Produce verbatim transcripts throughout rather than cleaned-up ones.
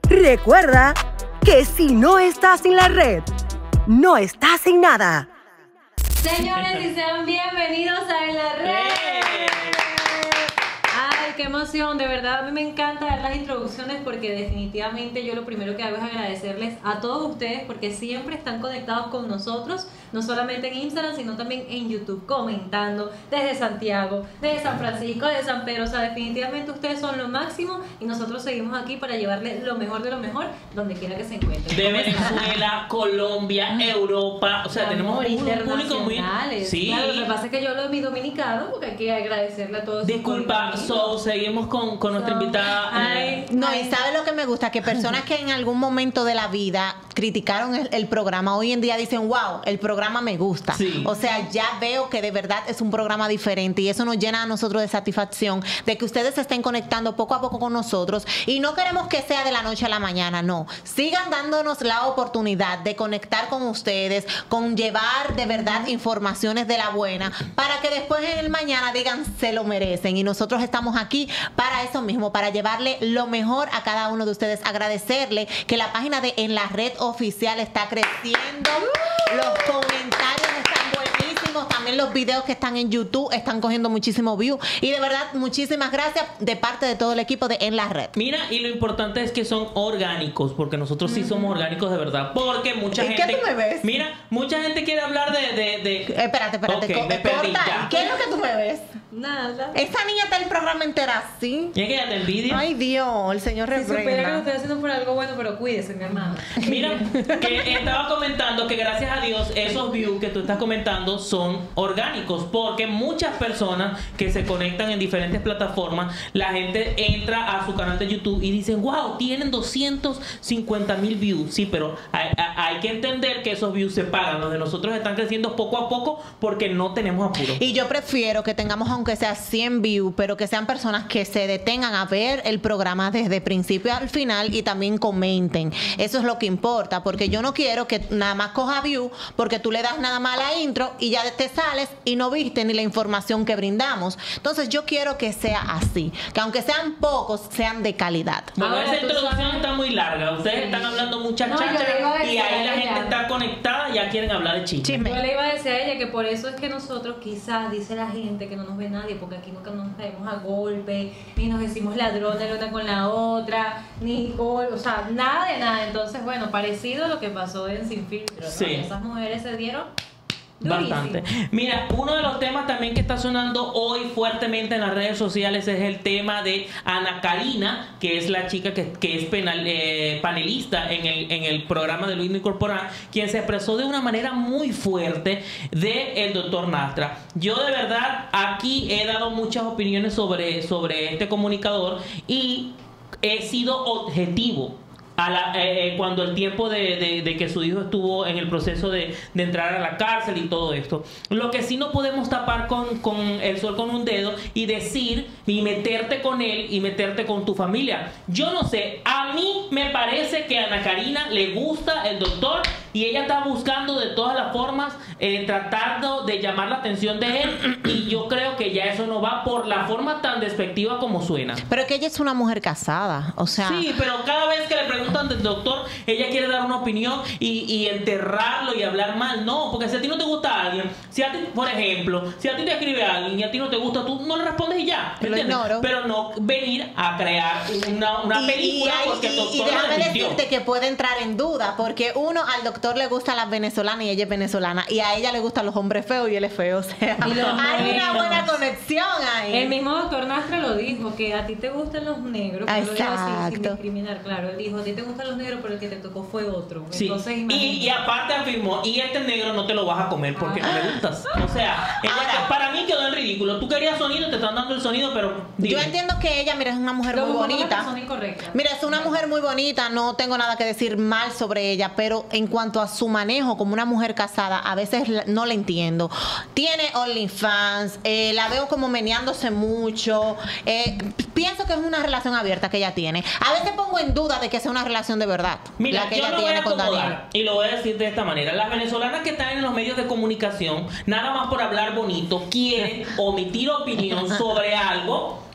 Recuerda que si no estás en la red, no estás en nada. Señores, y sean bienvenidos a En la Red. Ay, qué emoción, de verdad a mí me encanta dar las introducciones porque definitivamente yo lo primero que hago es agradecerles a todos ustedes porque siempre están conectados con nosotros, no solamente en Instagram, sino también en YouTube, comentando desde Santiago, desde San Francisco, desde San Pedro. O sea, definitivamente ustedes son lo máximo y nosotros seguimos aquí para llevarles lo mejor de lo mejor donde quiera que se encuentren. De Venezuela, Colombia, Europa, o sea, Amor, tenemos un público muy... Sí. Claro, lo que pasa es que yo lo de mi dominicano porque hay que agradecerle a todos. Disculpa, so, seguimos con, con nuestra so, invitada. Ay, eh. No, ay. y ¿sabe lo que me gusta? Que personas que en algún momento de la vida criticaron el, el programa, hoy en día dicen, wow, el programa me gusta. Sí. O sea, ya veo que de verdad es un programa diferente y eso nos llena a nosotros de satisfacción de que ustedes se estén conectando poco a poco con nosotros y no queremos que sea de la noche a la mañana, no. Sigan dándonos la oportunidad de conectar con ustedes, con llevar de verdad informaciones de la buena, para que después en el mañana digan se lo merecen y nosotros estamos aquí para eso mismo, para llevarle lo mejor a cada uno de ustedes, agradecerle que la página de En la Red oficial está creciendo, los comentarios están buenísimos, también los videos que están en YouTube están cogiendo muchísimo view y de verdad muchísimas gracias de parte de todo el equipo de En la Red. Mira, y lo importante es que son orgánicos, porque nosotros sí somos orgánicos de verdad, porque mucha ¿Y gente... qué tú me ves? Mira, mucha gente quiere hablar de... de, de... Eh, espérate, espérate, Ok, co- me perdí, corta. ya. ¿Qué es lo que tú me ves? Nada. Esa niña está el programa entera así. ¿Y es que ella te envidia? Ay Dios, el señor Si supiera que lo reprenda. estoy haciendo por algo bueno, pero cuídese, mi hermano. Mira, que estaba comentando que gracias a Dios esos views que tú estás comentando son orgánicos, porque muchas personas que se conectan en diferentes plataformas, la gente entra a su canal de YouTube y dicen, wow, tienen doscientos cincuenta mil views. Sí, pero hay, hay que entender que esos views se pagan. Los de nosotros están creciendo poco a poco porque no tenemos apuro. Y yo prefiero que tengamos aunque sea cien views, pero que sean personas que se detengan a ver el programa desde principio al final y también comenten. Eso es lo que importa, porque yo no quiero que nada más coja view porque tú le das nada más la intro y ya te sales y no viste ni la información que brindamos. Entonces yo quiero que sea así, que aunque sean pocos, sean de calidad. Bueno, Ahora, esa tú introducción sabes- está muy larga. Ustedes Sí. están hablando mucha No, yo chacha le iba a decir y ahí la a gente ella. está conectada, ya quieren hablar de chisme. Chisme. Yo le iba a decir a ella que por eso es que nosotros quizás, dice la gente, que no nos ve nadie, porque aquí nunca nos caemos a golpe, ni nos decimos ladrones la una con la otra, ni gol, o sea, nada de nada. Entonces, bueno, parecido a lo que pasó en Sin Filtro, ¿no? Sí. Esas mujeres se dieron durísimo. Bastante. Mira, uno de los temas también que está sonando hoy fuertemente en las redes sociales es el tema de Ana Karina, que es la chica que, que es penal, eh, panelista en el, en el programa de Luis Corporal, quien se expresó de una manera muy fuerte de el doctor Nastra. Yo de verdad aquí he dado muchas opiniones sobre, sobre este comunicador y he sido objetivo. A la, eh, cuando el tiempo de, de, de que su hijo estuvo en el proceso de, de entrar a la cárcel y todo esto. Lo que sí no podemos tapar con, con el sol con un dedo y decir y meterte con él y meterte con tu familia. Yo no sé, a mí me parece que a Ana Karina le gusta el doctor y ella está buscando de todas las formas eh, tratando de llamar la atención de él y yo creo que ya eso no va por la forma tan despectiva como suena. Pero que ella es una mujer casada, o sea... Sí, pero cada vez que le preguntan del doctor, ella quiere dar una opinión y, y enterrarlo y hablar mal. No, porque si a ti no te gusta alguien, si a ti, por ejemplo, si a ti te escribe alguien y a ti no te gusta, tú no le respondes y ya. Lo ¿entiendes? ignoro. Pero no venir a crear una, una Y- película y, hay- porque el y- doctor y lo déjame desmintió. decirte que puede entrar en duda, porque uno, al doctor le gustan las venezolanas y ella es venezolana, y a ella le gustan los hombres feos y él es feo, o sea, Y los hay una morenos. buena conexión ahí. El mismo doctor Nastra lo dijo, que a ti te gustan los negros, pero lo dijo así, sin Exacto. discriminar, claro. Él dijo, a ti te gustan los negros, pero el que te tocó fue otro. Sí. Entonces, y, imagínate. y aparte afirmó, y este negro no te lo vas a comer porque no le gustas. O sea, ella- Ahora- para mí quedó en ridículo. Tú querías sonido, te están dando el sonido, pero dime. Yo entiendo que ella, mira, es una mujer Lo muy buscó con la bonita. persona incorrecta. Mira, es una mujer muy bonita, no tengo nada que decir mal sobre ella, pero en cuanto a su manejo como una mujer casada, a veces la- no la entiendo. Tiene OnlyFans, eh, la veo como meneándose mucho. eh, pienso que es una relación abierta que ella tiene. A veces pongo en duda de que sea una relación de verdad. Mira, la que yo ella me voy a tiene con Daniel. acomodar y lo voy a decir de esta manera. Las venezolanas que están en los medios de comunicación, nada más por hablar bonito, quieren omitir opinión sobre algo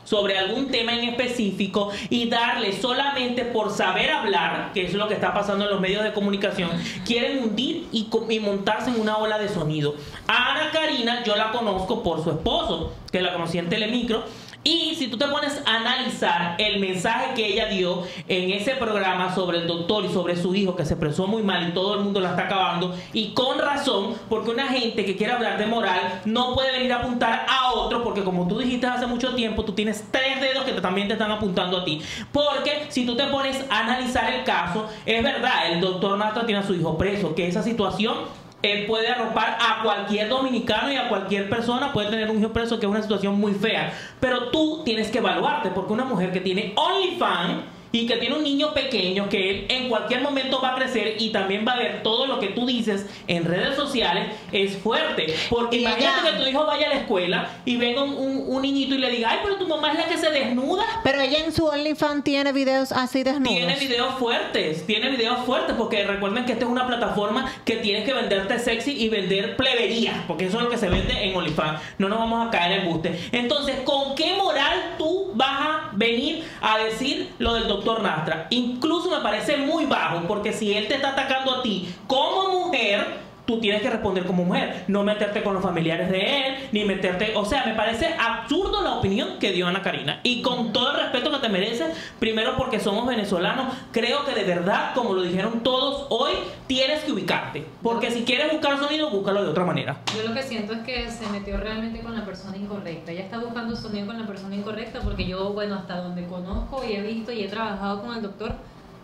sobre algún tema en específico y darle solamente por saber hablar, que es lo que está pasando en los medios de comunicación, quieren hundir y, y montarse en una ola de sonido. A Ana Karina yo la conozco por su esposo, que la conocí en Telemicro. Y si tú te pones a analizar el mensaje que ella dio en ese programa sobre el doctor y sobre su hijo, que se expresó muy mal y todo el mundo la está acabando, y con razón, porque una gente que quiere hablar de moral no puede venir a apuntar a otro, porque como tú dijiste hace mucho tiempo, tú tienes tres dedos que también te están apuntando a ti. Porque si tú te pones a analizar el caso, es verdad, el doctor Nastra tiene a su hijo preso, que esa situación... él puede arropar a cualquier dominicano y a cualquier persona, puede tener un hijo preso, que es una situación muy fea. Pero tú tienes que evaluarte, porque una mujer que tiene OnlyFans y que tiene un niño pequeño, que él en cualquier momento va a crecer y también va a ver todo lo que tú dices en redes sociales, es fuerte. Porque y imagínate ella, que tu hijo vaya a la escuela y venga un, un, un niñito y le diga, ay, pero tu mamá es la que se desnuda. Pero ella en su OnlyFans tiene videos así desnudos. Tiene videos fuertes, tiene videos fuertes, porque recuerden que esta es una plataforma que tienes que venderte sexy y vender plebería, porque eso es lo que se vende en OnlyFans. No nos vamos a caer en buste. Entonces, ¿con qué moral tú vas a venir a decir lo del doctor Nastra? Incluso me parece muy bajo, porque si él te está atacando a ti como mujer, tú tienes que responder como mujer, no meterte con los familiares de él, ni meterte, o sea, me parece absurdo la opinión que dio Ana Karina, y con todo el respeto que te mereces, primero porque somos venezolanos, creo que de verdad, como lo dijeron todos hoy, tienes que ubicarte, porque si quieres buscar sonido, búscalo de otra manera. Yo lo que siento es que se metió realmente con la persona incorrecta. Ella está buscando sonido con la persona incorrecta, porque yo, bueno, hasta donde conozco y he visto y he trabajado con el doctor,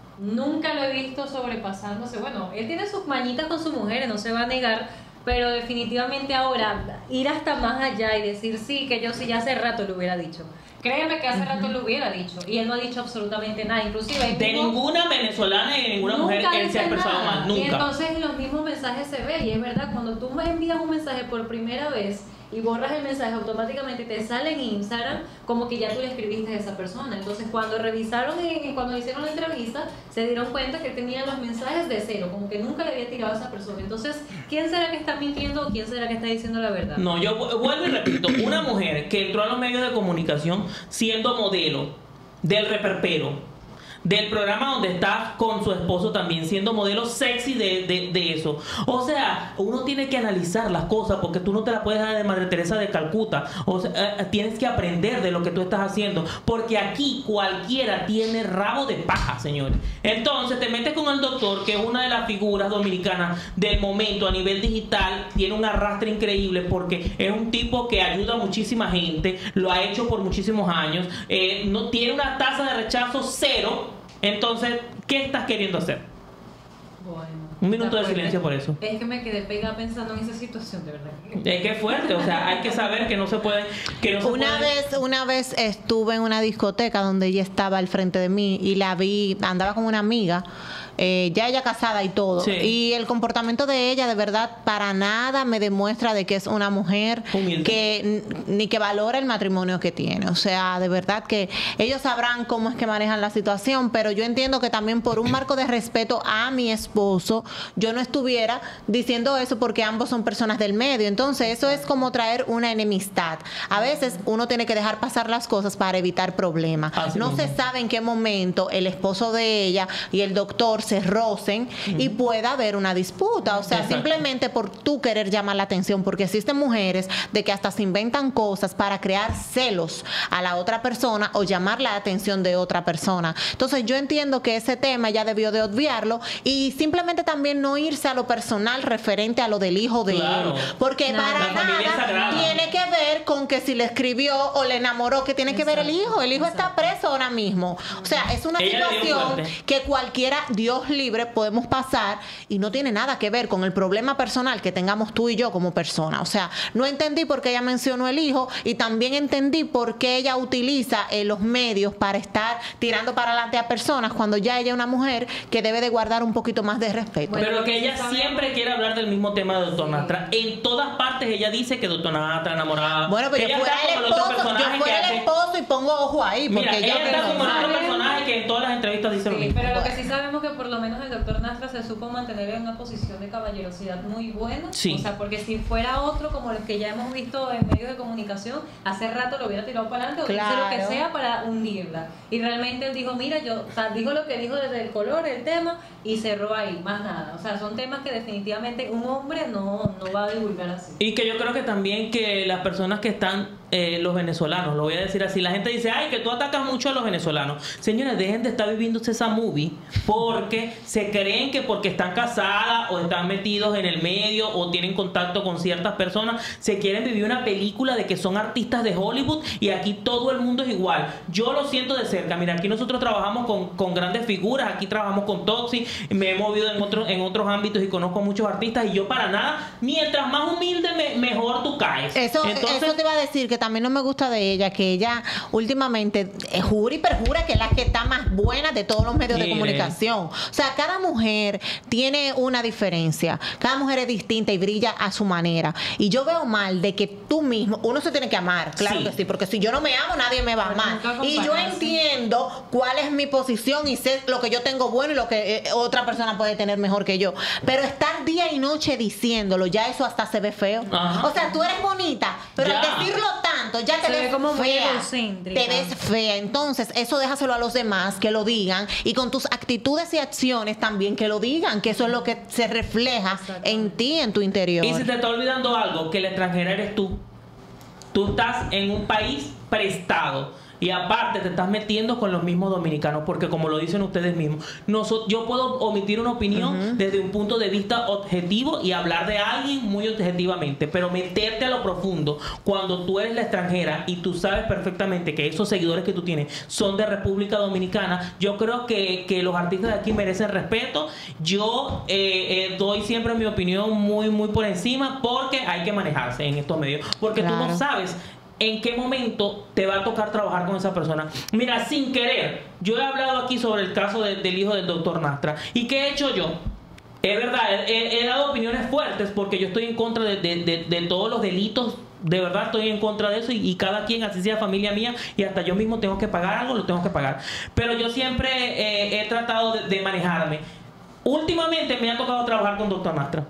nunca lo he visto sobrepasándose. Bueno, él tiene sus mañitas con sus mujeres, no se va a negar, pero definitivamente ahora ir hasta más allá y decir sí, que yo sí ya hace rato lo hubiera dicho. Créeme que hace rato lo hubiera dicho, y él no ha dicho absolutamente nada, inclusive de mismo, ninguna venezolana y de ninguna mujer él se ha expresado mal, nunca. Y entonces los mismos mensajes se ven, y es verdad, cuando tú me envías un mensaje por primera vez y borras el mensaje, automáticamente te sale en Instagram como que ya tú le escribiste a esa persona. Entonces cuando revisaron, en, cuando hicieron la entrevista, se dieron cuenta que tenía los mensajes de cero, como que nunca le había tirado a esa persona. Entonces, ¿quién será que está mintiendo o quién será que está diciendo la verdad? No, yo vuelvo y repito, una mujer que entró a los medios de comunicación siendo modelo del reperpero, del programa donde está con su esposo también, siendo modelo sexy de, de, de eso. O sea, uno tiene que analizar las cosas, porque tú no te la puedes dar de Madre Teresa de Calcuta. O sea, eh, tienes que aprender de lo que tú estás haciendo, porque aquí cualquiera tiene rabo de paja, señores. Entonces te metes con el doctor, que es una de las figuras dominicanas del momento a nivel digital, tiene un arrastre increíble, porque es un tipo que ayuda a muchísima gente, lo ha hecho por muchísimos años, eh, no tiene una tasa de rechazo cero. Entonces, ¿qué estás queriendo hacer? Bueno, un minuto de silencio por eso. Es que me quedé pegada pensando en esa situación, de verdad. Es que es fuerte, o sea, hay que saber que no se puede... Que no se una, puede... vez, una vez estuve en una discoteca donde ella estaba al frente de mí y la vi, andaba con una amiga, eh, ya ella casada y todo. Sí. Y el comportamiento de ella, de verdad, para nada me demuestra de que es una mujer humilde, que ni que valora el matrimonio que tiene. O sea, de verdad que ellos sabrán cómo es que manejan la situación, pero yo entiendo que también por un marco de respeto a mi esposo, yo no estuviera diciendo eso, porque ambos son personas del medio. Entonces, eso es como traer una enemistad. A veces uno tiene que dejar pasar las cosas para evitar problemas. Así no mismo. Se sabe en qué momento el esposo de ella y el doctor se rocen uh-huh. y pueda haber una disputa. O sea, exacto, simplemente por tú querer llamar la atención, porque existen mujeres de que hasta se inventan cosas para crear celos a la otra persona o llamar la atención de otra persona. Entonces, yo entiendo que ese tema ya debió de obviarlo y simplemente también no irse a lo personal referente a lo del hijo de claro. él, porque no, para nada tiene que ver con que si le escribió o le enamoró, que tiene exacto, que ver el hijo. El hijo exacto. está preso ahora mismo. O sea, es una Ella situación que cualquiera, Dios libre, podemos pasar y no tiene nada que ver con el problema personal que tengamos tú y yo como persona. O sea, no entendí por qué ella mencionó el hijo y también entendí por qué ella utiliza eh, los medios para estar tirando para adelante a personas cuando ya ella es una mujer que debe de guardar un poquito más más de respeto. Bueno, Pero que ella sabemos. siempre quiere hablar del mismo tema de Doctor Sí. Nastra. En todas partes ella dice que Doctor Nastra enamorada. Bueno, pero ella yo fuera está el como el otro esposo, personaje yo fuera que el hace- esposo y pongo ojo ahí, porque Mira, yo ella que está no como el sabe. otro personaje que en todas las entrevistas dice lo Sí, mismo. pero lo que Bueno. sí sabemos que por lo menos el doctor Nastra se supo mantener en una posición de caballerosidad muy buena. Sí. O sea, porque si fuera otro como los que ya hemos visto en medios de comunicación, hace rato lo hubiera tirado para adelante o dice lo que Claro. sea para hundirla. Y realmente él dijo, mira, yo, o sea, dijo lo que dijo desde el color, el tema, y cerró ahí, más nada. O sea, son temas que definitivamente un hombre no, no va a divulgar así. Y que yo creo que también que las personas que están, eh, los venezolanos, lo voy a decir así, la gente dice, ay, que tú atacas mucho a los venezolanos. Señores, dejen de estar viviendo esa movie porque se creen que porque están casadas o están metidos en el medio o tienen contacto con ciertas personas, se quieren vivir una película de que son artistas de Hollywood y aquí todo el mundo es igual. Yo lo siento de cerca. Mira, aquí nosotros trabajamos con, con grandes figuras, aquí trabajamos con Toxi, me he movido en otros, en otros ámbitos y conozco muchos artistas y yo para nada, mientras más humilde me- mejor tú caes. Eso, Entonces, eso te iba a decir que también no me gusta de ella, que ella últimamente eh, jura y perjura que es la que está más buena de todos los medios de Mire. comunicación. O sea, cada mujer tiene una diferencia, cada mujer es distinta y brilla a su manera. Y yo veo mal de que tú mismo, uno se tiene que amar, claro Sí. que sí, porque si yo no me amo, nadie me va a Pero amar. nunca Y yo compararse. entiendo cuál es mi posición y sé lo que yo tengo bueno y lo que eh, otra persona puede tener mejor que yo. Pero estar día y noche diciéndolo, ya eso hasta se ve feo. Ajá. O sea, tú eres bonita, pero Ya. al decirlo tanto, ya te Se ve ves como muy fea. egocéntrica. Te ves fea. Entonces, eso déjaselo a los demás que lo digan y con tus actitudes y acciones también que lo digan, que eso es lo que se refleja Exactamente. en ti, en tu interior. y si te está olvidando algo, que la extranjera eres tú. Tú estás en un país prestado. Y aparte te estás metiendo con los mismos dominicanos, porque como lo dicen ustedes mismos, nosotros, yo puedo omitir una opinión desde un punto de vista objetivo y hablar de alguien muy objetivamente, pero meterte a lo profundo cuando tú eres la extranjera y tú sabes perfectamente que esos seguidores que tú tienes son de República Dominicana, yo creo que, que los artistas de aquí merecen respeto. Yo eh, eh, doy siempre mi opinión muy, muy por encima porque hay que manejarse en estos medios, porque tú Claro. no sabes en qué momento te va a tocar trabajar con esa persona. Mira, sin querer, yo he hablado aquí sobre el caso de- del hijo del doctor Nastra. ¿Y qué he hecho yo? Es verdad, he, he dado opiniones fuertes porque yo estoy en contra de, de- de- de todos los delitos. De verdad estoy en contra de eso y, y cada quien, así sea familia mía y hasta yo mismo tengo que pagar algo, lo tengo que pagar. Pero yo siempre eh, he tratado de, de manejarme. Últimamente me ha tocado trabajar con doctor Nastra.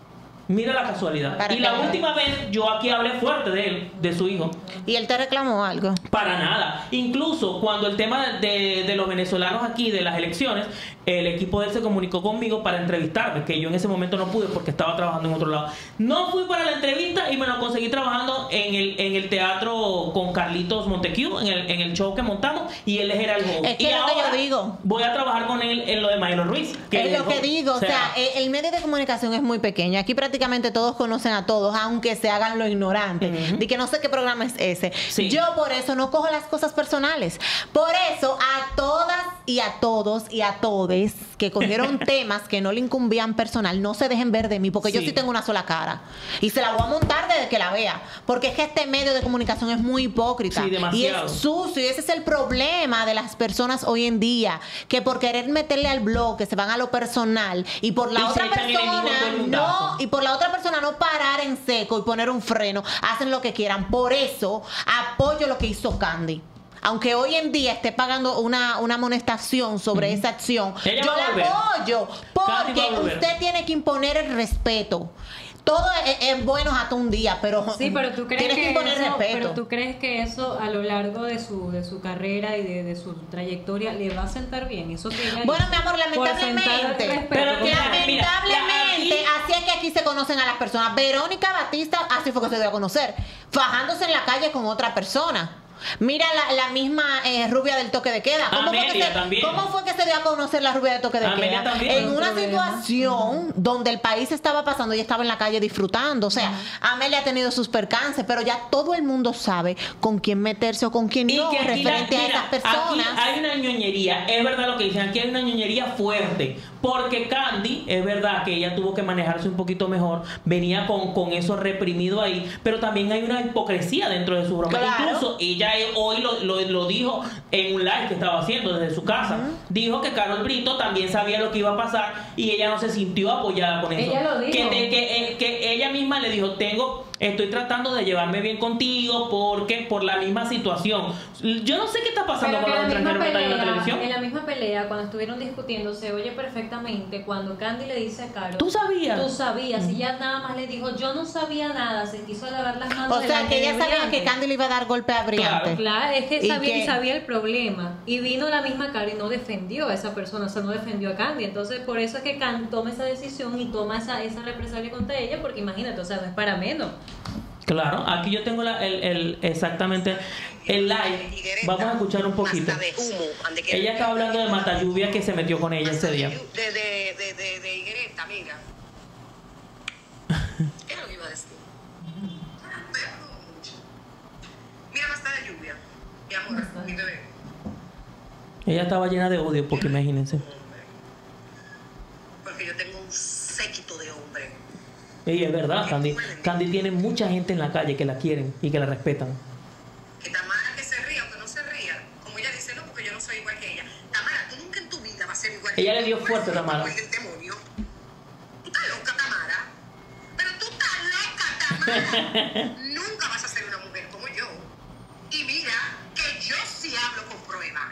Mira la casualidad. Para Y la que- última vez yo aquí hablé fuerte de él, de su hijo. Y él te reclamó algo. Para nada. Incluso cuando el tema de, de los venezolanos aquí, de las elecciones, el equipo de él se comunicó conmigo para entrevistarme, que yo en ese momento no pude porque estaba trabajando en otro lado. No fui para la entrevista y me lo conseguí trabajando en el, en el teatro con Carlitos Montecu, en el, en el show que montamos, y él era el host. Es que y es lo que yo ahora digo. voy a trabajar con él en lo de Milo Ruiz. Es lo el que host. digo, o sea, eh, el medio de comunicación es muy pequeño. Aquí prácticamente todos conocen a todos, aunque se hagan lo ignorante. Ujú. De que no sé qué programa es ese. Sí. Yo por eso no cojo las cosas personales. Por eso a todas y a todos y a todes que cogieron temas que no le incumbían personal, no se dejen ver de mí, porque yo Sí. sí tengo una sola cara. Y se la voy a montar desde que la vea. Porque es que este medio de comunicación es muy hipócrita. Sí, y demasiado. es sucio. Y ese es el problema de las personas hoy en día. Que por querer meterle al bloque se van a lo personal. Y por la Y se otra echan enemigos todo el persona mundazo. no. Y por la otra persona no parar en seco y poner un freno. Hacen lo que quieran. Por eso apoyo lo que hizo Candy. Aunque hoy en día esté pagando una, una amonestación sobre esa acción, Ella yo va a la volver. apoyo. Candy va a Porque volver. usted tiene que imponer el respeto. Todo es, es bueno hasta un día, pero Sí, pero tú crees tienes que, que, imponer eso, respeto. pero tú crees que eso a lo largo de su de su carrera y de, de su trayectoria le va a sentar bien, eso que ella Bueno, hizo, mi amor, por sentar el lamentablemente. respeto, Pero como- mira, mira, Lamentablemente, aquí- así es que aquí se conocen a las personas. Verónica Batista, así fue que se dio a conocer, fajándose en la calle con otra persona. Mira la, la misma eh, rubia del toque de queda. ¿Cómo, fue que Amelia se, también. ¿Cómo fue que se dio a conocer la rubia del toque de Amelia queda? también. En Un una problema. situación donde el país estaba pasando, ella estaba en la calle disfrutando. O sea, Amelia ha tenido sus percances, pero ya todo el mundo sabe con quién meterse o con quién Y no, que aquí, referente la- a mira, esas personas. aquí hay una ñoñería, es verdad lo que dicen, aquí hay una ñoñería fuerte, porque Candy, es verdad que ella tuvo que manejarse un poquito mejor, venía con, con eso reprimido ahí, pero también hay una hipocresía dentro de su broma. Claro. Incluso ella ella hoy lo, lo, lo dijo en un live que estaba haciendo desde su casa. Uh-huh. Dijo que Karol Brito también sabía lo que iba a pasar y ella no se sintió apoyada con eso. Ella lo dijo. Que, de, que, que ella misma le dijo, tengo, estoy tratando de llevarme bien contigo porque por la misma situación. Yo no sé qué está pasando Pero con los extranjeros que están en la televisión. En la misma pelea, cuando estuvieron discutiendo, se oye perfectamente cuando Candy le dice a Karol, ¿tú sabías? Tú sabías. Uh-huh. Y ella nada más le dijo, yo no sabía nada, se quiso lavar las manos. O sea, que ella sabía que Candy le iba a dar golpe a Briante. Claro, claro, es que sabía, y que... sabía el problema. Y vino la misma Karol y no defendió a esa persona, o sea, no defendió a Candy. Entonces, por eso es que Candy toma esa decisión y toma esa, esa represalia contra ella, porque imagínate, o sea, no es para menos. Claro, aquí yo tengo la, el, el, exactamente el live. Vamos a escuchar un poquito. Ella estaba hablando de Mata Lluvia que se metió con ella ese día. De, de, de, de, de Higuereta, mira. ¿Qué es lo que iba a decir? Mira, Mata de Lluvia. Mi amor, mi bebé. Ella estaba llena de odio, porque imagínense. Porque yo tengo un séquito de hombres. Y es verdad, Candy. Candy tiene mucha gente en la calle que la quieren y que la respetan. Que Tamara que se ría o que no se ría, como ella dice, no, porque yo no soy igual que ella. Tamara, tú nunca en tu vida vas a ser igual que ella. Ella le dio fuerte a Tamara. El demonio. Tú estás loca, Tamara. Pero tú estás loca, Tamara. Nunca vas a ser una mujer como yo. Y mira que yo sí hablo con pruebas.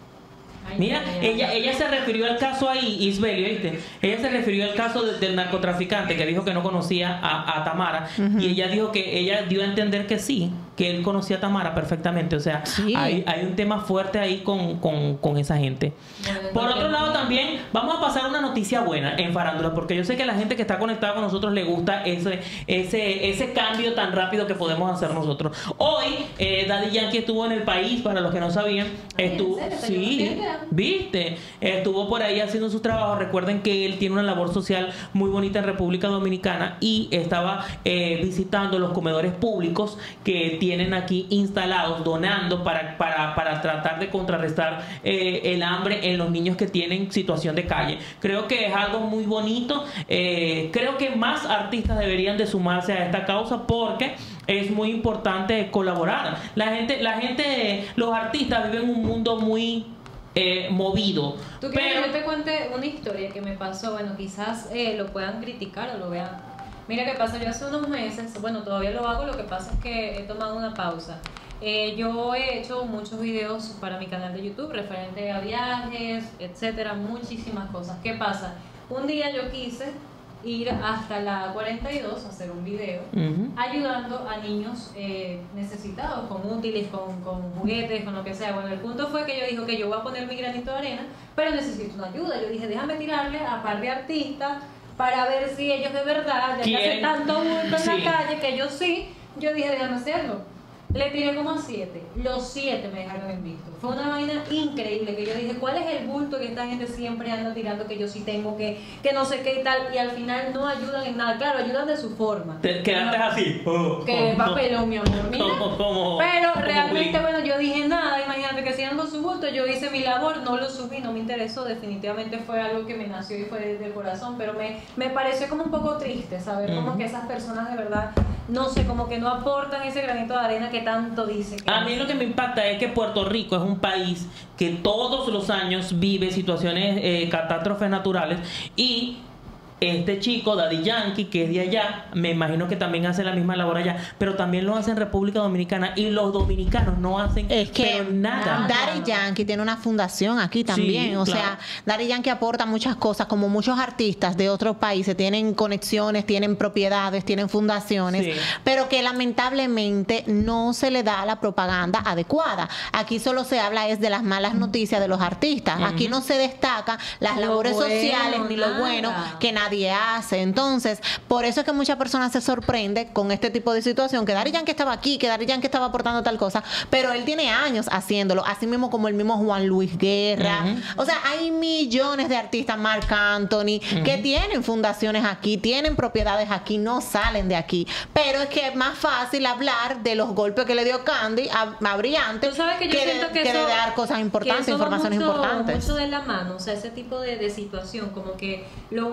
Mira, ella ella se refirió al caso ahí, Isbelio, ¿viste? Ella se refirió al caso de, del narcotraficante que dijo que no conocía a, a Tamara. Uh-huh. Y ella dijo que ella dio a entender que sí, que él conocía a Tamara perfectamente. O sea, sí. hay, hay un tema fuerte ahí con, con, con esa gente. Bueno, Por no, otro no, lado no. también, vamos a pasar una noticia buena en farándula, porque yo sé que a la gente que está conectada con nosotros le gusta ese ese ese cambio tan rápido que podemos hacer nosotros. Hoy, eh, Daddy Yankee estuvo en el país, para los que no sabían. Estuvo, sí, ¿viste? Estuvo por ahí haciendo sus trabajos. Recuerden que él tiene una labor social muy bonita en República Dominicana y estaba eh, visitando los comedores públicos que tienen aquí instalados, donando para, para, para tratar de contrarrestar eh, el hambre en los niños que tienen situación de calle. Creo que es algo muy bonito. Eh, creo que más artistas deberían de sumarse a esta causa porque es muy importante colaborar. La gente, la gente, los artistas viven un mundo muy Eh, movido. ¿Tú quieres pero... que yo te cuente una historia que me pasó? Bueno, quizás eh, lo puedan criticar o lo vean. Mira qué pasa, yo hace unos meses, bueno, todavía lo hago, lo que pasa es que he tomado una pausa. Eh, yo he hecho muchos videos para mi canal de YouTube referente a viajes, etcétera, muchísimas cosas. ¿Qué pasa? Un día yo quise ir hasta la cuarenta y dos a hacer un video uh-huh. ayudando a niños eh, necesitados con útiles, con, con juguetes, con lo que sea. Bueno, el punto fue que yo dije que yo voy a poner mi granito de arena, pero necesito una ayuda. Yo dije, déjame tirarle a par de artistas para ver si ellos de verdad, ya que hacen tanto bulto en sí. la calle, que yo sí, yo dije, déjame hacerlo. Le tiré como a siete. Los siete me dejaron en visto. Fue una vaina increíble que yo dije, ¿cuál es el bulto que esta gente siempre anda tirando que yo sí tengo, que, que no sé qué y tal? Y al final no ayudan en nada. Claro, ayudan de su forma. Te quedaste no, así. Oh, que oh, papelón, oh, mi amor. Mira. Como, como, Pero como realmente, bien. bueno, yo dije nada. Imagínate que siendo su bulto, yo hice mi labor, no lo subí, no me interesó. Definitivamente fue algo que me nació y fue desde el corazón. Pero me, me pareció como un poco triste saber uh-huh. como que esas personas de verdad, no sé, como que no aportan ese granito de arena que tanto dice que a mí lo que me impacta es que Puerto Rico es un país que todos los años vive situaciones, eh, catástrofes naturales y este chico, Daddy Yankee, que es de allá, me imagino que también hace la misma labor allá, pero también lo hace en República Dominicana y los dominicanos no hacen es que pero nada. Daddy Yankee tiene una fundación aquí también, sí, o claro. sea, Daddy Yankee aporta muchas cosas, como muchos artistas de otros países, tienen conexiones, tienen propiedades, tienen fundaciones, sí. pero que lamentablemente no se le da la propaganda adecuada. Aquí solo se habla es de las malas noticias de los artistas, uh-huh. aquí no se destaca las lo labores bueno, sociales ni nada. Lo bueno que nadie hace. Entonces, por eso es que muchas personas se sorprenden con este tipo de situación, que Daddy Yankee estaba aquí, que Daddy Yankee estaba aportando tal cosa, pero él tiene años haciéndolo, así mismo como el mismo Juan Luis Guerra. Uh-huh. O sea, hay millones de artistas, Marc Anthony, uh-huh. que tienen fundaciones aquí, tienen propiedades aquí, no salen de aquí, pero es que es más fácil hablar de los golpes que le dio Candy a, a Briante ¿Tú sabes que, yo que, siento de, que, que eso, de dar cosas importantes, que eso informaciones mucho, importantes. mucho de la mano, o sea, ese tipo de, de situación, como que lo único que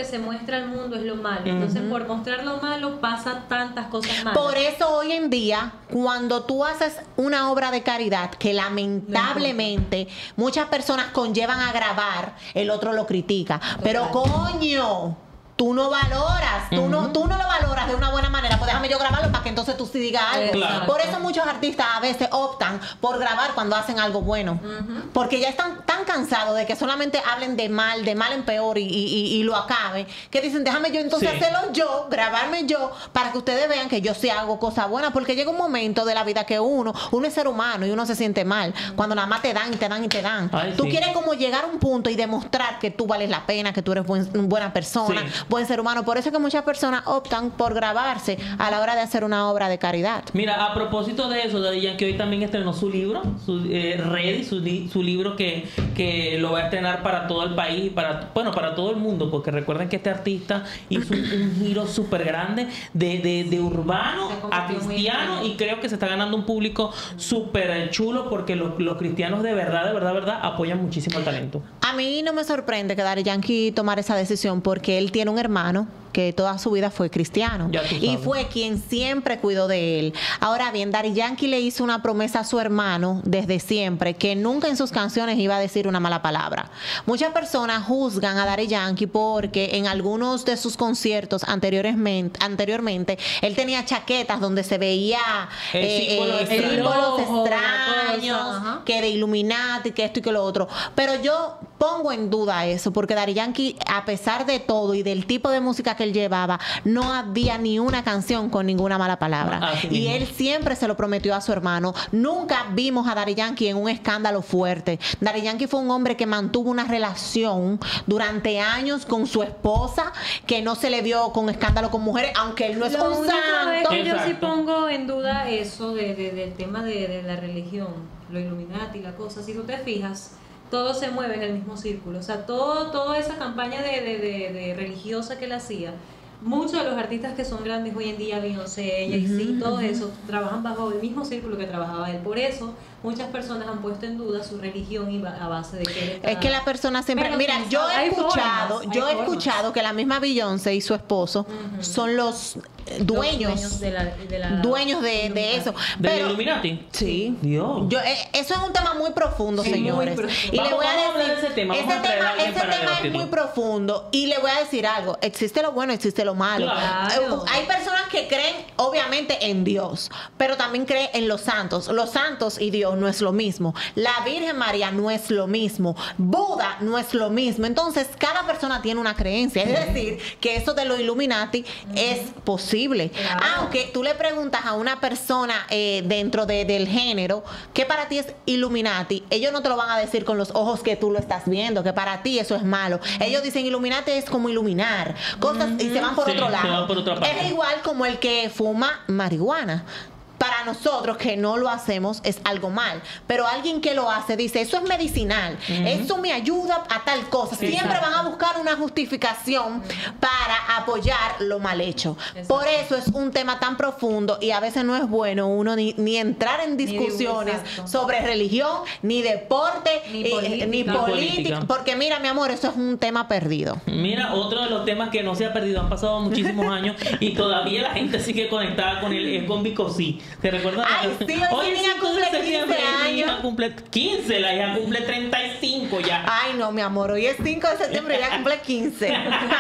se muestra al mundo es lo malo. Entonces, por mostrar lo malo, pasa tantas cosas malas. Por eso hoy en día, cuando tú haces una obra de caridad que lamentablemente muchas personas conllevan a grabar, el otro lo critica. Pero coño, tú no valoras, tú, uh-huh. no, tú no lo valoras de una buena manera, pues déjame yo grabarlo para que entonces tú sí digas algo. Claro. Por eso muchos artistas a veces optan por grabar cuando hacen algo bueno, uh-huh. porque ya están tan cansados de que solamente hablen de mal, de mal en peor y, y, y, y lo acaben, que dicen déjame yo entonces sí. hacerlo yo, grabarme yo, para que ustedes vean que yo sí hago cosas buenas, porque llega un momento de la vida que uno, uno es ser humano y uno se siente mal, uh-huh. cuando nada más te dan y te dan y te dan. Ay, tú sí. quieres como llegar a un punto y demostrar que tú vales la pena, que tú eres buen, buena persona, sí. buen ser humano. Por eso es que muchas personas optan por grabarse a la hora de hacer una obra de caridad. Mira, a propósito de eso, Daddy Yankee hoy también estrenó su libro, su eh, Ready, su, su libro que, que lo va a estrenar para todo el país y para, bueno, para todo el mundo, porque recuerden que este artista hizo un, un giro súper grande de, de, de urbano a cristiano, y creo que se está ganando un público súper chulo, porque los, los cristianos de verdad, de verdad, de verdad apoyan muchísimo el talento. A mí no me sorprende que Daddy Yankee tomara esa decisión, porque él tiene un hermano que toda su vida fue cristiano y fue quien siempre cuidó de él. Ahora bien, Daddy Yankee le hizo una promesa a su hermano desde siempre, que nunca en sus canciones iba a decir una mala palabra. Muchas personas juzgan a Daddy Yankee porque en algunos de sus conciertos anteriormente, anteriormente él tenía chaquetas donde se veía eh, símbolo eh, símbolos extraños, que de Illuminati, que esto y que lo otro. Pero yo pongo en duda eso, porque Daddy Yankee, a pesar de todo y del tipo de música que él llevaba, no había ni una canción con ninguna mala palabra. Ah, y él siempre se lo prometió a su hermano. Nunca vimos a Daddy Yankee en un escándalo fuerte. Daddy Yankee fue un hombre que mantuvo una relación durante años con su esposa, que no se le vio con escándalo con mujeres, aunque él no es lo un santo. Es que yo sí pongo en duda eso de, de, del tema de, de la religión, lo Illuminati, la cosa. Si tú te fijas, todo se mueve en el mismo círculo. O sea, todo, toda esa campaña de, de, de, de religiosa que él hacía, muchos de los artistas que son grandes hoy en día, Beyoncé, Jay-Z, uh-huh, todo uh-huh. eso, trabajan bajo el mismo círculo que trabajaba él. Por eso, muchas personas han puesto en duda su religión y a base de que él está... Es que la persona siempre... Pero mira, yo he escuchado, formas, yo he formas. escuchado que la misma Beyoncé y su esposo uh-huh. son los dueños, los dueños de, la, de, la, dueños de, de eso. ¿Del Pero, Illuminati? Sí. Dios. Yo, eh, eso es un tema muy profundo, sí, señores. Muy profundo. Y vamos, le voy a decir, a ese tema, ese tema, ese tema es muy profundo. Y le voy a decir algo. Existe lo bueno, existe lo malo. Claro. Hay personas que creen, obviamente, en Dios, pero también creen en los santos. Los santos y Dios no es lo mismo. La Virgen María no es lo mismo. Buda no es lo mismo. Entonces, cada persona tiene una creencia. Es decir, que eso de los Illuminati uh-huh. es posible. Claro. Aunque tú le preguntas a una persona eh, dentro de, del género, ¿qué para ti es Illuminati? Ellos no te lo van a decir con los ojos que tú lo estás viendo, que para ti eso es malo. Uh-huh. Ellos dicen Illuminati es como iluminar cosas uh-huh. y se van por sí, otro lado. Por otra parte. Es igual como el que fuma marihuana. Para nosotros que no lo hacemos es algo mal, pero alguien que lo hace dice, eso es medicinal, uh-huh. eso me ayuda a tal cosa. Sí, siempre exacto. van a buscar una justificación uh-huh. para apoyar lo mal hecho. Exacto. Por eso es un tema tan profundo y a veces no es bueno uno ni, ni entrar en discusiones ni sobre religión, ni deporte, ni, eh, política. ni política, porque mira, mi amor, eso es un tema perdido. Mira, otro de los temas que no se ha perdido, han pasado muchísimos años y todavía la gente sigue conectada con el, con Bicosí. ¿Te recuerdas? Ay, sí, hoy, hoy mi hija cumple quince años. Cumple quince, la hija cumple treinta y cinco ya. Ay, no, mi amor, hoy es cinco de septiembre y ella cumple quince.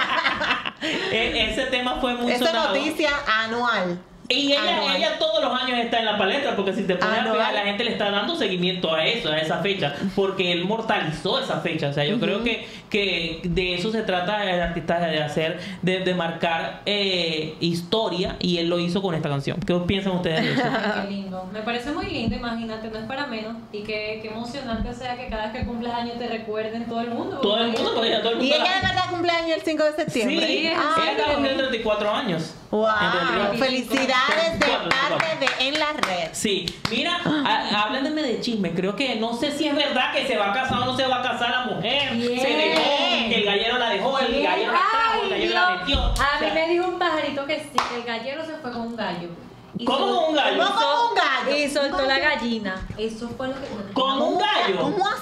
e ese tema fue muy Esa sonado. noticia anual. Y ella, ella todos los años está en la palestra, porque si te pones a fijar, la gente le está dando seguimiento a eso, a esa fecha, porque él mortalizó esa fecha. O sea, yo uh-huh. creo que, que de eso se trata el artista, de hacer, de, de marcar eh, historia, y él lo hizo con esta canción. ¿Qué piensan ustedes de eso? Qué lindo. Me parece muy lindo, imagínate, no es para menos. Y qué, qué emocionante sea que cada vez que cumples años te recuerden todo el mundo. Todo el mundo, porque ya todo el mundo. Y ella de verdad cumple años el cinco de septiembre. Sí, ah, ella está cumpliendo treinta y cuatro años. Wow, felicidades de parte de En la Red. Sí, mira, a, háblenme de chisme. Creo que no sé si es verdad que se va a casar o no se va a casar la mujer. Bien. Se dejó, el gallero la dejó, el Bien. gallero la trajo, el gallero la metió. A O sea, mí me dijo un pajarito que sí, que el gallero se fue con un gallo. Y ¿Cómo sol- con un gallo? ¿Cómo con un gallo? Y soltó ¿Cómo? la gallina. Eso fue lo que... ¿Con un gallo? ¿Cómo así?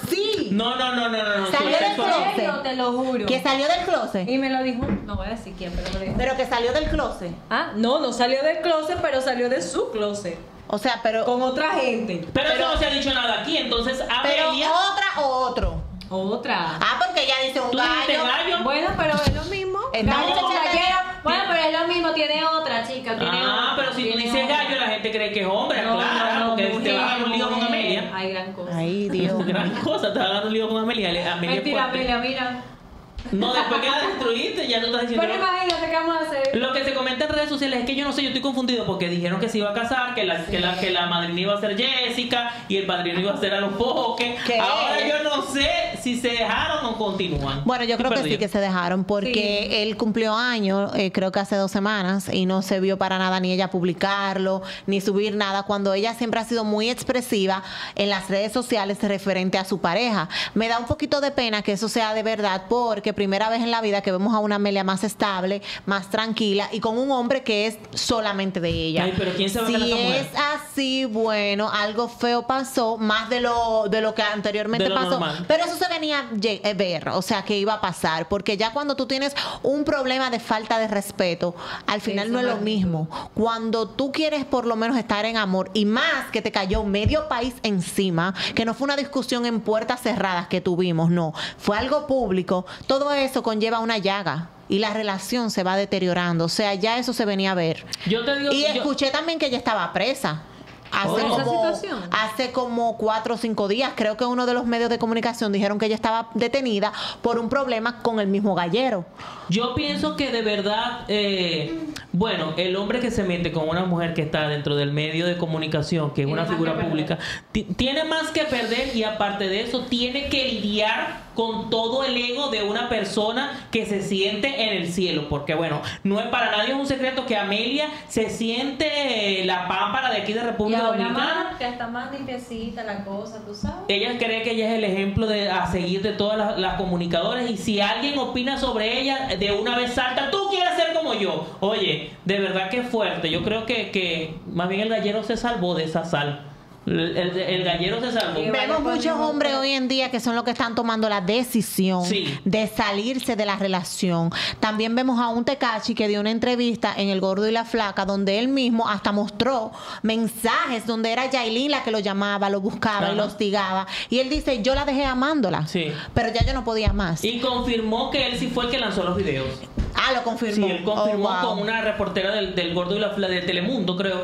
No, no, no, no, no. no Salió eso del no. closet. Serio, te lo juro. Que salió del closet. Y me lo dijo, no voy a decir quién, pero me lo dijo. Pero que salió del closet. Ah, no, no salió del closet, pero salió de su closet. O sea, pero. Con otra gente. Pero, eso no se ha dicho nada aquí, entonces Pero Amelia. otra o otro. Otra. Ah, porque ella dice un ¿Tú dijiste gallo. gallo? Bueno, pero es lo mismo. Está Gallo muchacha con que- gallero. Bueno, pero es lo mismo, tiene otra, chica. Tiene Ah, otra, pero si tú tiene dices otra. gallo, la gente cree que es hombre, No, claro, no, no, porque te mujer, va a dar un lío con mujer. Amelia. Hay gran cosa. Ay, Dios. Gran cosa, te va a dar un lío con Amelia. Amelia es Mentira, fuerte. Amelia, mira. No, después que la destruiste, ya tú estás diciendo. Pero imagínate qué vamos a hacer. Lo que se comenta en redes sociales es que yo no sé, yo estoy confundido porque dijeron que se iba a casar, que la, que la, que la madrina iba a ser Jessica y el padrino iba a ser a los Foques. ¿Qué? Ahora yo no sé si se dejaron o continúan. Bueno, yo creo que Estoy sí que perdido. se dejaron porque Sí. él cumplió años, eh, creo que hace dos semanas, y no se vio para nada ni ella publicarlo, ni subir nada, cuando ella siempre ha sido muy expresiva en las redes sociales referente a su pareja. Me da un poquito de pena que eso sea de verdad porque primera vez en la vida que vemos a una Amelia más estable, más tranquila y con un hombre que es solamente de ella. Ay, pero ¿quién se va a si ganar esa mujer? es así, bueno, algo feo pasó, más de lo, de lo que anteriormente De lo pasó. normal. Pero eso se venía a lle- eh, ver, o sea, que iba a pasar, porque ya cuando tú tienes un problema de falta de respeto, al final Sí, no es eso lo es mismo. Cuando tú quieres por lo menos estar en amor, y más que te cayó medio país encima, que no fue una discusión en puertas cerradas que tuvimos, no, fue algo público, todo eso conlleva una llaga. Y la relación se va deteriorando, o sea, ya eso se venía a ver. Yo te digo Y yo- escuché también que ella estaba presa. Hace, Oh. ¿Esa como, situación? hace como cuatro o cinco días, creo que uno de los medios de comunicación dijeron que ella estaba detenida por un problema con el mismo gallero. Yo pienso que de verdad, eh, bueno, el hombre que se mete con una mujer que está dentro del medio de comunicación, que es Tiene una más figura que perder. pública, ti- tiene más que perder y aparte de eso tiene que lidiar con todo el ego de una persona que se siente en el cielo, porque bueno, no es para nadie es un secreto que Amelia se siente eh, la pámpara de aquí de Y República ahora Dominicana. más, que está más limpiecita la cosa, tú sabes. Ella cree que ella es el ejemplo de a seguir de todas las, las comunicadoras y si alguien opina sobre ella, de una vez salta, tú quieres ser como yo. Oye, de verdad que fuerte. Yo creo que, que más bien el gallero se salvó de esa sal. El, el- el gallero se salvó. Sí, Vemos vale, muchos pues, hombres no. hoy en día que son los que están tomando la decisión Sí. de salirse de la relación. También vemos a un Tecachi que dio una entrevista en El Gordo y la Flaca donde él mismo hasta mostró mensajes donde era Yailin la que lo llamaba, lo buscaba Ajá. y lo hostigaba. Y él dice, yo la dejé amándola, Sí. pero ya yo no podía más. Y confirmó que él sí fue el que lanzó los videos. Ah, lo confirmó. Sí, él confirmó Oh, wow. con una reportera del, del Gordo y la Fla de Telemundo, creo,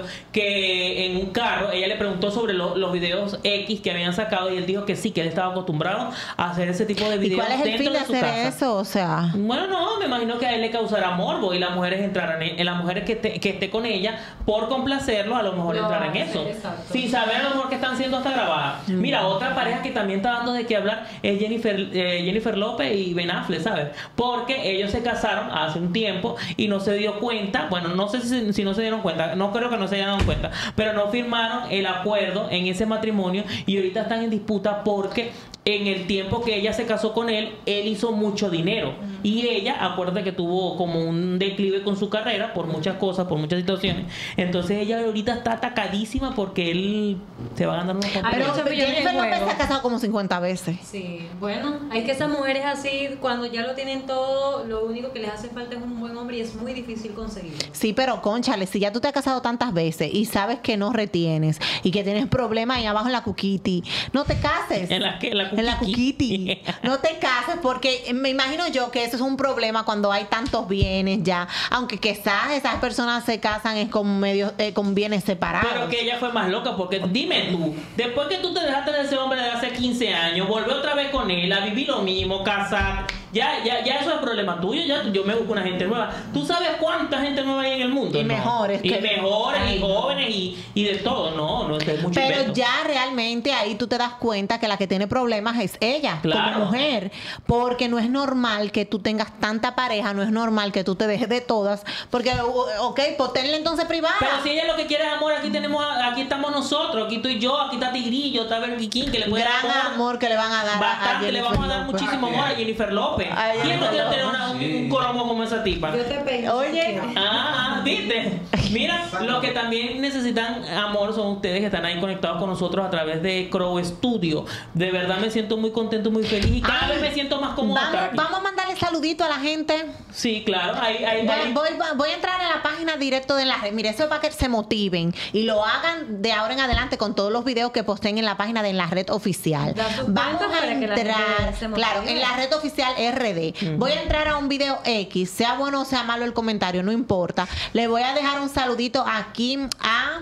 que en un carro ella le preguntó sobre lo- los videos X que habían sacado y él dijo que sí, que él estaba acostumbrado a hacer ese tipo de ¿Y videos cuál es el dentro fin de de su hacer casa. eso? O sea... Bueno, no, me imagino que a él le causará morbo y las mujeres entrarán en, en las mujeres que, te- que esté con ella por complacerlo, a lo mejor No, entrarán en sí, eso. exacto. Sin saber a lo mejor que están siendo hasta grabadas. Mira, otra pareja que también está dando de qué hablar es Jennifer, eh, Jennifer López y Ben Affleck, ¿sabes? Porque ellos se casaron hace un tiempo y no se dio cuenta, bueno, no sé si, si no se dieron cuenta, no creo que no se hayan dado cuenta, pero no firmaron el acuerdo en ese matrimonio y ahorita están en disputa porque en el tiempo que ella se casó con él, él hizo mucho dinero. Y ella, acuérdate que tuvo como un declive con su carrera por muchas cosas, por muchas situaciones. Entonces ella ahorita está atacadísima porque él se va a ganar una Ay, compañía. Pero muchos millones en Jennifer López juego. se ha casado como cincuenta veces. Sí, bueno, hay que esas mujeres así, cuando ya lo tienen todo, lo único que les hace falta es un buen hombre y es muy difícil conseguirlo. Sí, pero cónchale, si ya tú te has casado tantas veces y sabes que no retienes y que tienes problemas ahí abajo en la cuquiti, no te cases. ¿En la qué? ¿En la En la cuquiqui? cuquiti. No te cases porque me imagino yo que eso es un problema cuando hay tantos bienes ya. Aunque quizás esas personas se casan es con medios, eh, con bienes separados. Pero que ella fue más loca porque dime tú, después que tú te dejaste de ese hombre de hace quince años, volver otra vez con él, a vivir lo mismo, casar, ya, ya, ya eso es problema tuyo, ya yo me busco una gente nueva. ¿Tú sabes cuánta gente nueva hay en el mundo? Y No. mejores Y que- mejores, Ay, y no. jóvenes, y, y de todo, no, no, es mucho Pero invento. ya realmente ahí tú te das cuenta que la que tiene problemas es ella, Claro. como mujer. Porque no es normal que tú tengas tanta pareja, no es normal que tú te dejes de todas. Porque, o- ok, pues tenle entonces privada. Pero si ella lo que quiere es amor, aquí tenemos, a- aquí estamos nosotros, aquí estoy yo, aquí está Tigrillo, está Burger King, que le puede Gran dar amor que le van a dar a Bastante, le Jennifer vamos a dar López. muchísimo amor a Jennifer López. A ¿Quién no Jennifer quiere tener López. una, un, un coromo como esa tipa. Yo te peino. Oye. Ah, ¿viste? Mira, lo que también necesitan amor son ustedes que están ahí conectados con nosotros a través de Crow Studio. De verdad me siento muy contento, muy feliz y cada Ay, vez me siento más cómodo. Vamos, estar aquí. vamos a mandarle saludito a la gente. Sí, claro. Ahí, ahí, Voy, ahí. voy, voy a entrar a la página directo de la red. Mire, eso es para que se motiven y lo hagan de ahora en adelante con todos los videos que posteen en la página de la red oficial. Da sus Vamos cuentas a para que la gente entrar, se motive. claro, en la red oficial R D. Ujú. Voy a entrar a un video X, sea bueno o sea malo el comentario, no importa. Le voy a dejar un saludito aquí a...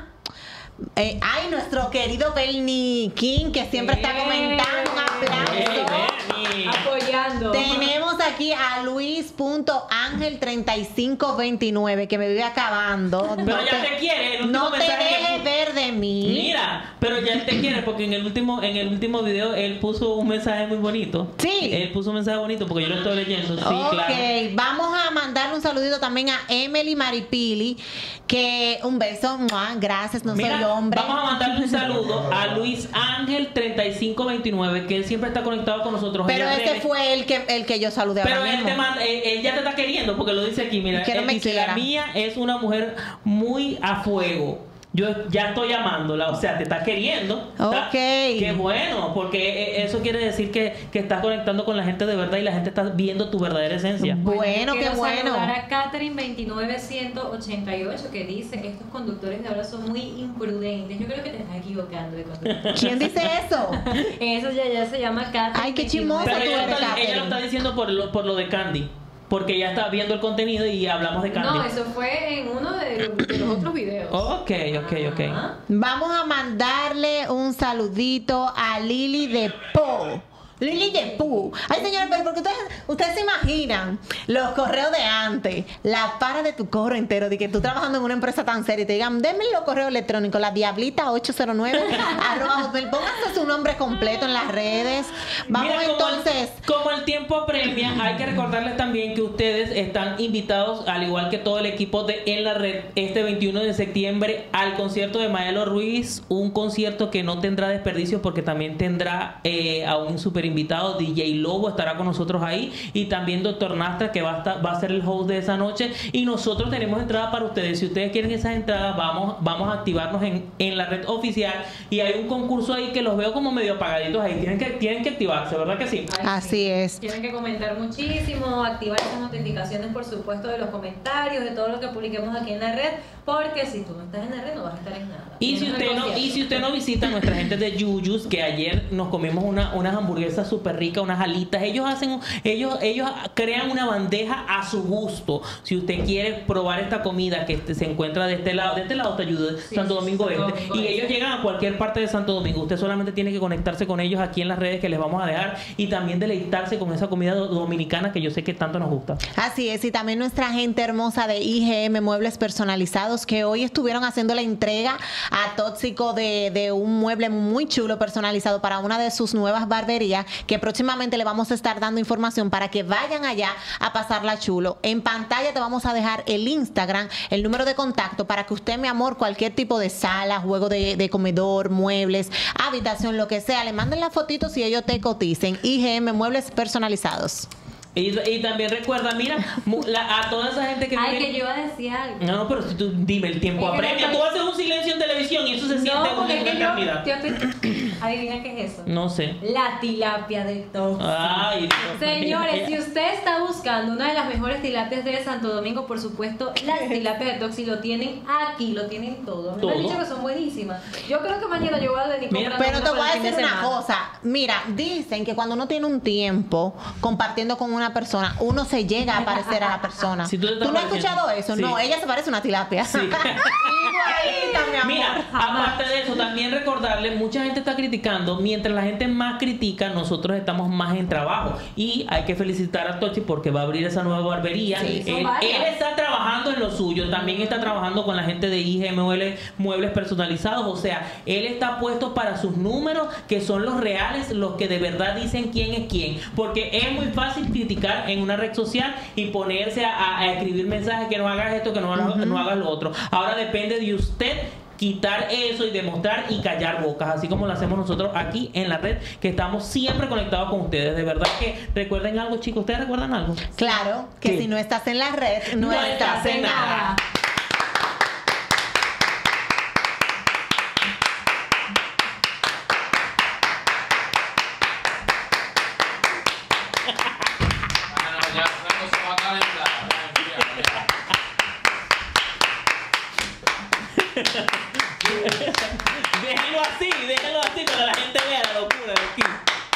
Eh, ay, nuestro querido Bernie King, que siempre está comentando. Un aplauso. Hey, Bernie. Apoyando. Tenemos aquí a Luis.Ángel treinta y cinco veintinueve que me vive acabando. Pero No ya te quiere. El último No te mensaje que dejes pu- ver de mí. Mira, pero ya él te quiere porque en el último en el último video él puso un mensaje muy bonito. Sí. Él puso un mensaje bonito porque yo lo estoy leyendo. Sí, Ok, claro. vamos a mandarle un saludito también a Emily Maripili, que un beso, ¡mua! Gracias, no Mira, soy hombre. vamos a mandarle un saludo a Luis Ángel treinta y cinco veintinueve, que él siempre está conectado con nosotros. Pero en las ese redes. fue el que el que yo saludé Pero ahora él, mismo. te manda, él, él ya te está queriendo porque lo dice aquí, mira. Que no Él me dice, quiera. la mía es una mujer muy a fuego. Yo ya estoy amándola, o sea, te está queriendo. Está- Ok. Qué bueno, porque eso quiere decir que, que estás conectando con la gente de verdad y la gente está viendo tu verdadera esencia. Bueno, qué quiero bueno. saludar a Catherine veintinueve ciento ochenta y ocho que dice: estos conductores de ahora son muy imprudentes. Yo creo que te estás equivocando de conductor. ¿Quién dice eso? Eso ya, ya se llama Catherine. Ay, qué chismosa. Pero tú ella, eres, está- ella lo Catherine. está diciendo por lo, por lo de Candy, porque ella está viendo el contenido y hablamos de Candy. No, eso fue en uno de los, de los otros videos. Ok, ok, ok. Ajá. Vamos a mandarle un saludito a Lili de Po. Lili de Pu. Ay, señores, pero porque ustedes, ustedes se imaginan los correos de antes, la para de tu correo entero, de que tú trabajando en una empresa tan seria y te digan, denme los correos electrónicos, la diablita ocho cero nueve arroba hotmail. Pónganse su nombre completo en las redes. Vamos Mira, como el- entonces. Como el tiempo apremia, hay que recordarles también que ustedes están invitados, al igual que todo el equipo de En la Red, este veintiuno de septiembre al concierto de Maelo Ruiz, un concierto que no tendrá desperdicio porque también tendrá eh, a un super invitado, D J Lobo estará con nosotros ahí y también Doctor Nastra, que va a, estar, va a ser el host de esa noche, y nosotros tenemos entradas para ustedes. Si ustedes quieren esas entradas, vamos, vamos a activarnos en, en la red oficial y hay un concurso ahí que los veo como medio apagaditos ahí, tienen que, tienen que activarse, ¿verdad que sí? Ay, Así sí. es. Tienen que comentar muchísimo, activar esas notificaciones, por supuesto, de los comentarios, de todo lo que publiquemos aquí en la red, porque si tú no estás en la red no vas a estar en nada. Y si En el usted no, concierto. y si usted no visita a nuestra gente de Yuyus, que ayer nos comimos una, unas hamburguesas súper ricas, unas alitas, ellos hacen, ellos, ellos crean una bandeja a su gusto. Si usted quiere probar esta comida que este, se encuentra de este lado, de este lado te ayuda, Sí, Santo sí, Domingo Santo Este, Domingo y Este. ellos llegan a cualquier parte de Santo Domingo. Usted solamente tiene que conectarse con ellos aquí en las redes que les vamos a dejar y también deleitarse con esa comida do- dominicana que yo sé que tanto nos gusta. Así es, y también nuestra gente hermosa de I G M Muebles Personalizados, que hoy estuvieron haciendo la entrega a Tóxico de, de un mueble muy chulo personalizado para una de sus nuevas barberías, que próximamente le vamos a estar dando información para que vayan allá a pasarla chulo. En pantalla te vamos a dejar el Instagram, el número de contacto para que usted, mi amor, cualquier tipo de sala, juego de, de comedor, muebles, habitación, lo que sea, le manden las fotitos y ellos te coticen. I G M Muebles Personalizados. Y, y también recuerda, mira, mu- la- a toda esa gente que Ay, viene- que yo iba a decir algo. No, no, pero si tú dime el tiempo Es que apremia. no- Tú haces un silencio en televisión y eso se siente No, como porque una es que yo, eternidad. yo estoy... Adivina qué es eso. No sé. La tilapia de Tóxico. Ay, Dios Señores, si mío. usted está buscando una de las mejores tilapias de Santo Domingo, por supuesto, las tilapias de Toxi lo tienen aquí, lo tienen todo. Me Todo. han dicho que son buenísimas. Yo creo que mañana yo voy a venir Mira, comprando Pero una te por voy a el fin de decir una semana. cosa. Mira, dicen que cuando uno tiene un tiempo compartiendo con una persona, uno se llega a parecer a la persona. Si tú te estás no has pareciendo. escuchado eso? Sí. No, ella se parece a una tilapia. Sí. Igualita, mi amor. Mira, aparte de eso, también recordarle, mucha gente está criticando, mientras la gente más critica, nosotros estamos más en trabajo. Y hay que felicitar a Tochi porque va a abrir esa nueva barbería. Sí, son él, varias. él está trabajando en lo suyo, también está trabajando con la gente de I G M Muebles, muebles personalizados. O sea, él está puesto para sus números, que son los reales, los que de verdad dicen quién es quién. Porque es muy fácil criticar en una red social y ponerse a, a escribir mensajes que no hagas esto, que no hagas, no hagas lo otro. Ahora depende de usted quitar eso y demostrar y callar bocas, así como lo hacemos nosotros aquí en la red, que estamos siempre conectados con ustedes. De verdad que recuerden algo, chicos. ¿Ustedes recuerdan algo? Claro, que ¿Qué? si no estás en la red, no, No estás en nada. Ya, no se va a calentar. Déjenlo así, déjenlo así para que la gente vea la locura de aquí.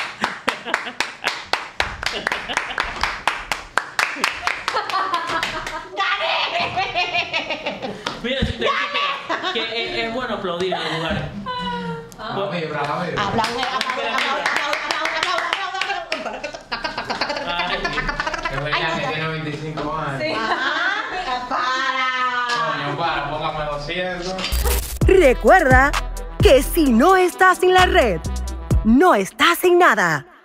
Mira, si usted dice que, que es, es bueno aplaudir en los lugares. Bravo, bravo. Aplaude, aplaude, aplaude, aplaude, Ay, Es verdad que tiene veinticinco años. Sí. aplaude. Para. Coño, para, póngame doscientos. Recuerda que si no estás en la red, no estás en nada.